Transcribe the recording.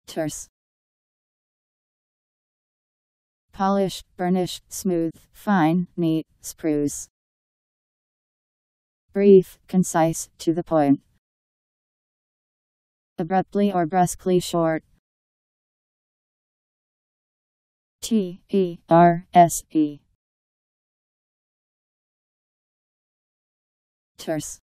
Terse. Polished, burnished, smooth, fine, neat, spruce. Brief, concise, to the point. Abruptly or brusquely short. Terse.